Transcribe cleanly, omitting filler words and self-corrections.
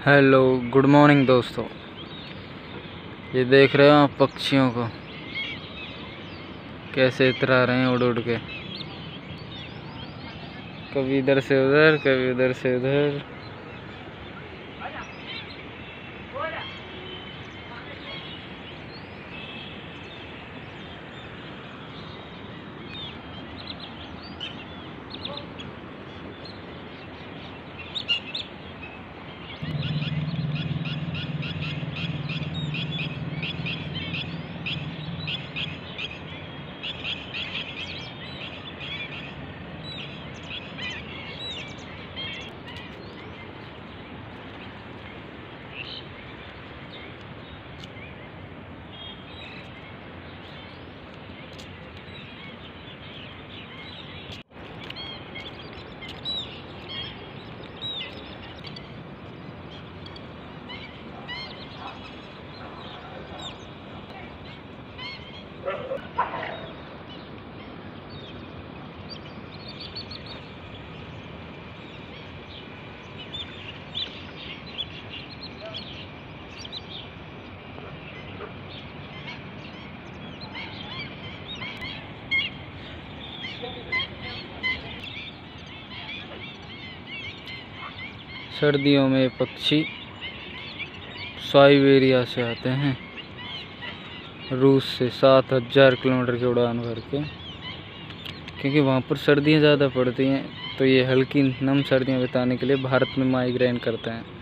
Hello, good morning दोस्तों। ये देख रहे हो आप पक्षियों को कैसे इतरा रहे हैं उड़ उड़ के, कभी इधर से उधर कभी उधर से उधर। सर्दियों में पक्षी साइबेरिया से आते हैं, रूस से 7000 किलोमीटर की उड़ान भर के, क्योंकि वहाँ पर सर्दियाँ ज़्यादा पड़ती हैं। तो ये हल्की नम सर्दियाँ बिताने के लिए भारत में माइग्रेन करते हैं।